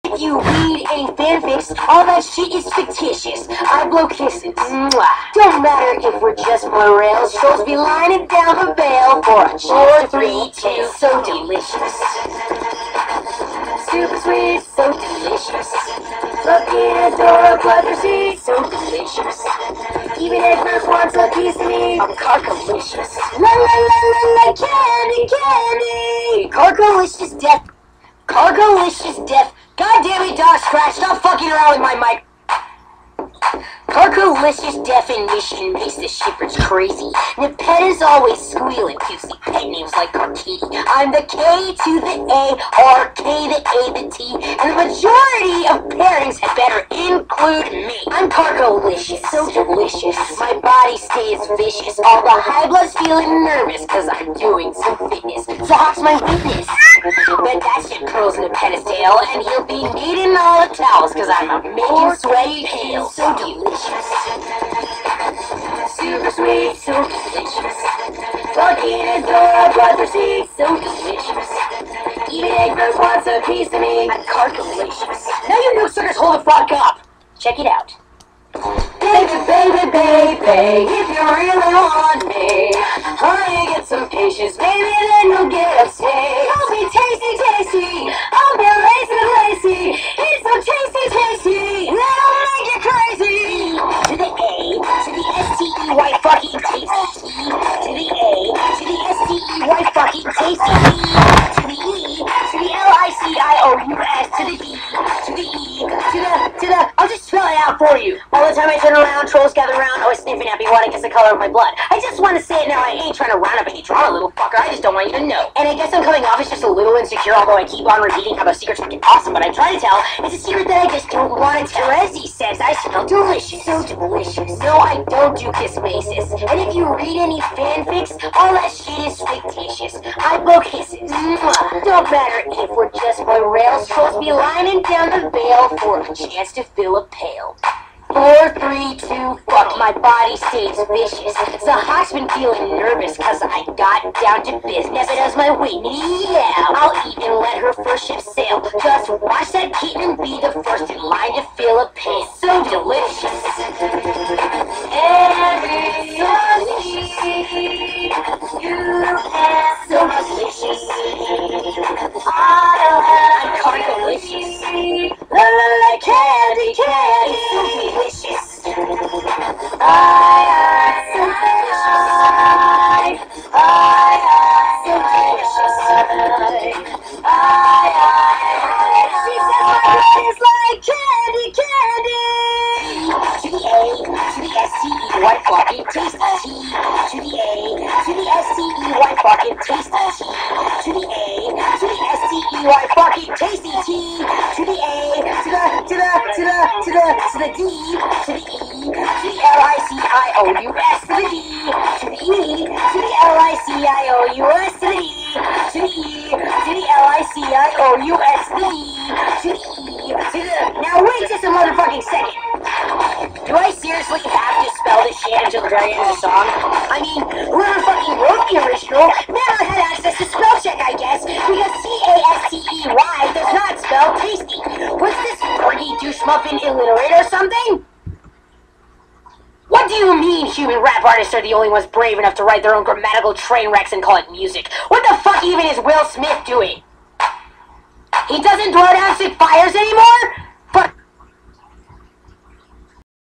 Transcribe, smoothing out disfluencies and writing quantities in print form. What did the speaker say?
If you read any fanfics, all that shit is fictitious. I blow kisses. Mwah. Don't matter if we're just morels. Trolls be lining down the veil for a 4, 3, 2. So delicious. Super sweet, so delicious. Fucking adorable, bloodthirsty, so delicious. Even Egbert wants a piece of me. I'm carcolicious. La la la la la, candy, candy. Carcolicious death. Carcolicious death. God damn it, Doc Scratch, stop fucking around with my mic. Carcolicious definition makes the shippers crazy. Nepeta's always squealing, juicy pet names like Carkiti. I'm the K to the A, or K the A the T, and the majority of pairings had better include me. I'm Carcolicious, so delicious. My body stays vicious. All the high blood's feeling nervous, cause I'm doing some fitness. So Hawk's my weakness. But that shit curls Nepeta's tail, and he'll be needing all the towels, cause I'm making sweaty pale. So delicious. Super sweet, so delicious. Fucking adorable, bloodthirsty, so delicious. Even Egbert wants a piece of me. I'm Carcolicious. Now you new suckers hold the fuck up. Check it out. Baby, baby, baby, if you really want me, honey, get some patience, baby, then you'll get a taste. I'll be tasty, tasty, I'll be lazy, lazy, it's so tasty, tasty, that'll make you crazy. To the A, to the S-T-E-Y, fucking tasty. To the A, to the S-T-E-Y, fucking tasty. To the E, to the L-I-C-I-O-U-S, to the D, to the E, to the, I'll just spell it out for you. All the time I turn around, trolls gather around, always sniffing at me, wanting to guess the color of my blood. I just want to say it now, I ain't trying to round up any drama, little fucker, I just don't want you to know. And I guess I'm coming off as just a little insecure, although I keep on repeating how the secret's fucking awesome, but I try to tell, it's a secret that I just don't want to tell. Terezi says I smell delicious, so delicious. No, I don't do kismasis. And if you read any fanfics, all that shit is fictitious. I blow kisses. Mwah. Don't matter if we're just boy rails, trolls be lining down the veil for a chance to fill a pail. 4, 3, 2, fuck, my body stays vicious. So Hawk's been feeling nervous, cause I got down to business. Nepeta's my Whitney, yeah, I'll even let her first ship sail. Just watch that kitten be the first in line to fill a pail. So delicious. Every you are so delicious. I'm Carcolicious. La la la, candy, candy, so delicious. I so delicious. So delicious. She says my blood is like candy, candy. To the A, to the S-T-E-Y, fucking tasty T. To the A, to the S-T-E-Y, fucking tasty T. To the A, to the S-T-E-Y, fucking tasty T. To the A, to the D, to the E, to the L-I-C-I-O-U-S, to the D, to the E, to the L-I-C-I-O-U-S, to the E, to the E, to the L-I-C-I-O-U-S, to the E, to the E, to the... Now wait just a motherfucking second. Do I seriously have to spell this shit until the very end of the song? I mean, whoever fucking wrote the original never had access to spell check, I guess, because C-A-S-T-E-Y does not spell tasty. Was this Fergie douche muffin illiterate or something? What do you mean human rap artists are the only ones brave enough to write their own grammatical train wrecks and call it music? What the fuck even is Will Smith doing? He doesn't throw down sick fires anymore?